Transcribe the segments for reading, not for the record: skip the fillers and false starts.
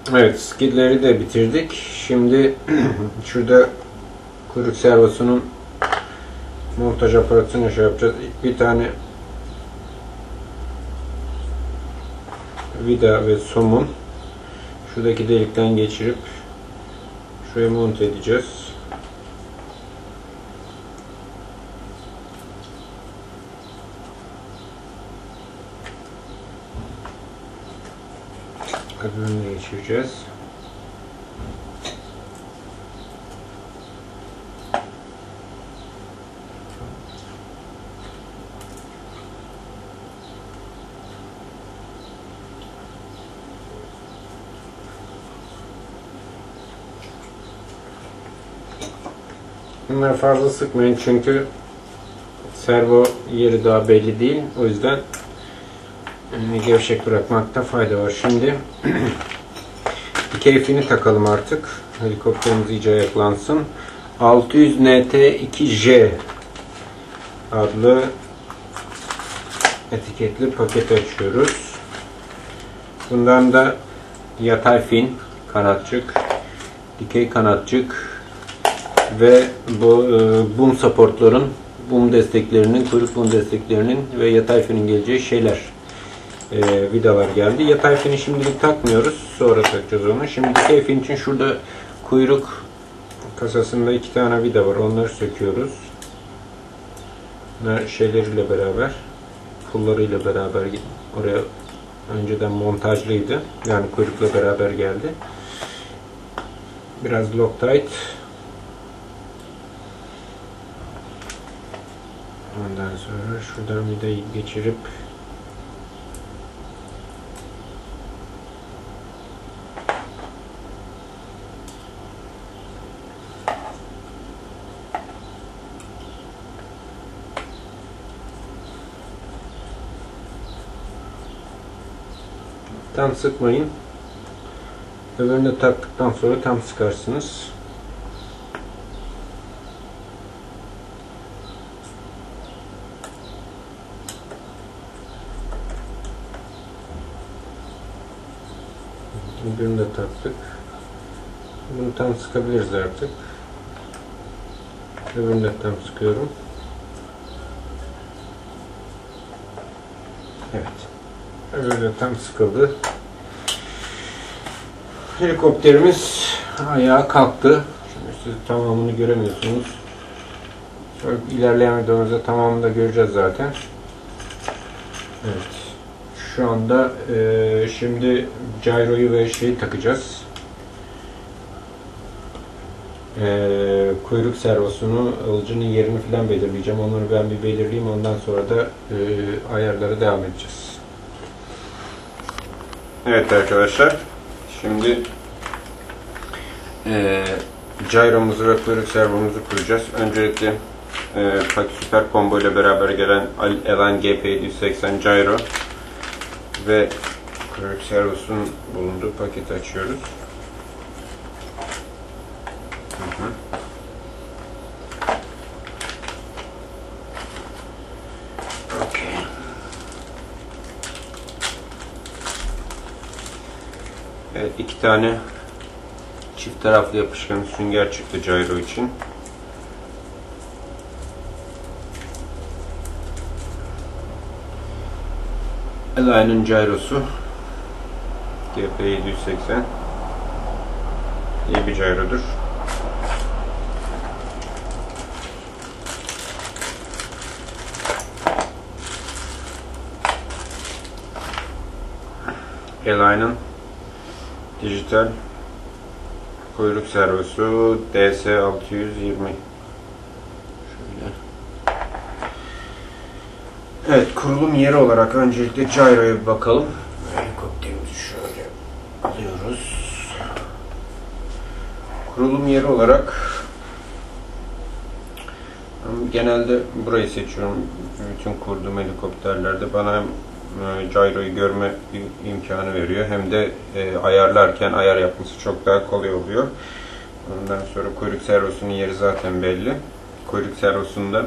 Evet, skidleri de bitirdik. Şimdi şurada kuyruk servosunun montaj aparatını yapacağız. Bir tane vida ve somun şuradaki delikten geçirip şuraya monte edeceğiz. Öbürünü geçireceğiz. Bunları fazla sıkmayın çünkü servo yeri daha belli değil. O yüzden gevşek bırakmakta fayda var. Şimdi dikey fini takalım artık. Helikopterimiz iyice ayaklansın. 600 NT2J adlı etiketli paket açıyoruz. Bundan da yatay fin, kanatçık, dikey kanatçık ve bu boom supportların, boom desteklerinin, kuyruk boom desteklerinin ve yatay finin geleceği şeyler, vidalar geldi. Yatay fini şimdilik takmıyoruz. Sonra takacağız onu. Şimdi dikey fin için şurada kuyruk kasasında 2 tane vida var. Onları söküyoruz. Bunlar şeyleriyle beraber, pullarıyla beraber oraya önceden montajlıydı. Yani kuyrukla beraber geldi. Biraz Loctite. Ondan sonra şuradan vidayı geçirip tam sıkmayın. Öbürünü taktıktan sonra tam sıkarsınız. Öbürünü de taktık. Bunu tam sıkabiliriz artık. Öbürünü de tam sıkıyorum. Evet. Öbürü de tam sıkıldı. Helikopterimiz ayağa kalktı. Şimdi siz tamamını göremiyorsunuz. Sonra ilerleyen videomuzda tamamını da göreceğiz zaten. Evet. Şu anda şimdi gyroyu ve şeyi takacağız. Kuyruk servosunu, alıcının yerini falan belirleyeceğim. Onları ben bir belirleyeyim. Ondan sonra da ayarlara devam edeceğiz. Evet arkadaşlar. Şimdi gyromuzu ve kuyruk servomuzu kuracağız. Öncelikle Super Combo ile beraber gelen Elan GP780 gyro ve kuyruk servosunun bulunduğu paketi açıyoruz. Evet, 2 tane çift taraflı yapışkan sünger çıktı gyro için. Elan'ın gyrosu GP780 iyi bir gyrodur. Elan'ın dijital kuyruk servosu DS620. Şöyle. Evet, kurulum yeri olarak öncelikle gyro'ya bir bakalım. Helikopterimizi şöyle alıyoruz. Kurulum yeri olarak genelde burayı seçiyorum. Bütün kurduğum helikopterlerde bana hem gyro'yu görme imkanı veriyor hem de ayarlarken ayar yapması çok daha kolay oluyor. Ondan sonra kuyruk servosunun yeri zaten belli. Kuyruk servosunda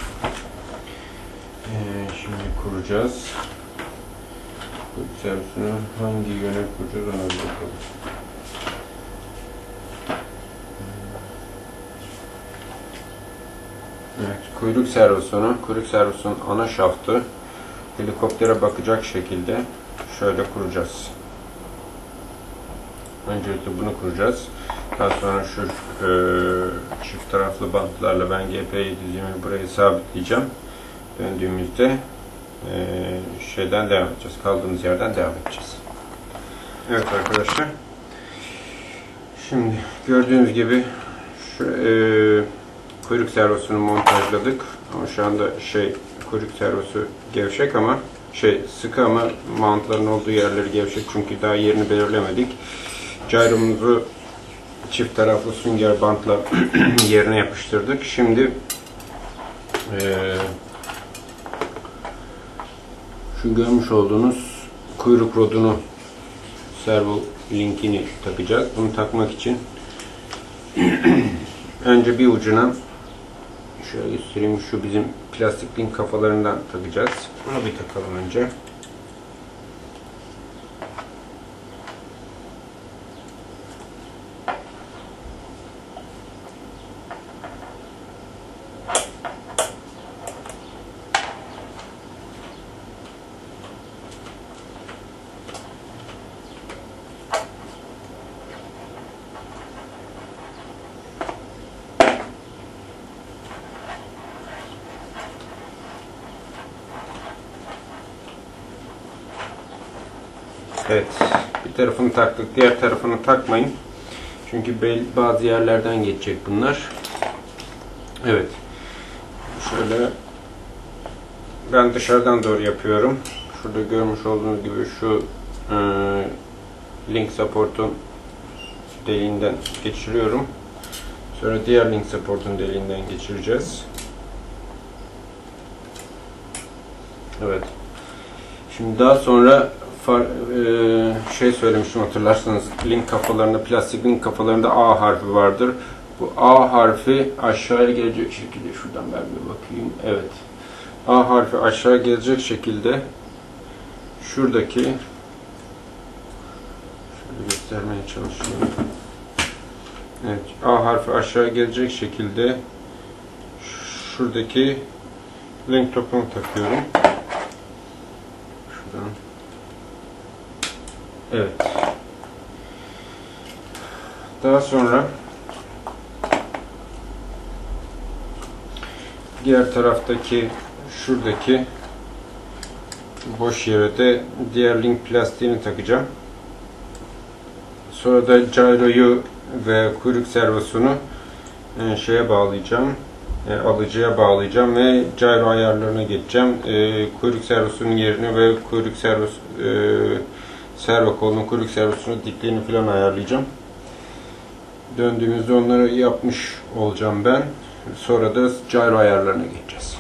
şimdi kuracağız. Kuyruk servosunu hangi yöne kuracağız ona bakalım. kuyruk servosunun ana şaftı helikoptere bakacak şekilde şöyle kuracağız. Öncelikle bunu kuracağız. Daha sonra şu çift taraflı bantlarla ben GP720'yi buraya sabitleyeceğim. Döndüğümüzde şeyden devam edeceğiz. Kaldığımız yerden devam edeceğiz. Evet arkadaşlar. Şimdi gördüğünüz gibi şu, kuyruk servosunu montajladık. Ama şu anda kuyruk servosu gevşek ama sıkı ama mountların olduğu yerleri gevşek çünkü daha yerini belirlemedik. Gyromuzu çift taraflı sünger bantla yerine yapıştırdık. Şimdi şu görmüş olduğunuz kuyruk rodunu, servo linkini takacağız. Bunu takmak için önce bir ucuna şöyle göstereyim, şu bizim plastik link kafalarından takacağız. Bunu bir takalım önce. Evet, bir tarafını taktık, diğer tarafını takmayın. Çünkü bazı yerlerden geçecek bunlar. Evet, şöyle ben dışarıdan doğru yapıyorum. Şurada görmüş olduğunuz gibi şu link support'un deliğinden geçiriyorum. Sonra diğer link support'un deliğinden geçireceğiz. Evet. Şimdi daha sonra söylemiştim hatırlarsanız, link kafalarında, plastik link kafalarında A harfi vardır. Bu A harfi aşağıya gelecek şekilde, şuradan ben bir bakayım. Evet. A harfi aşağı gelecek şekilde şuradaki, şöyle göstermeye çalışıyorum. Evet. A harfi aşağı gelecek şekilde şuradaki link topunu takıyorum. Şuradan. Evet. Daha sonra diğer taraftaki şuradaki boş yere de diğer link plastiğini takacağım. Sonra da gyroyu ve kuyruk servosunu şeye bağlayacağım. Alıcıya bağlayacağım ve gyro ayarlarına geçeceğim. Kuyruk servosunun yerini ve kuyruk servo kolunun kuyruk servosunun dikliğini falan ayarlayacağım. Döndüğümüzde onları yapmış olacağım ben. Sonra da gyro ayarlarına geçeceğiz.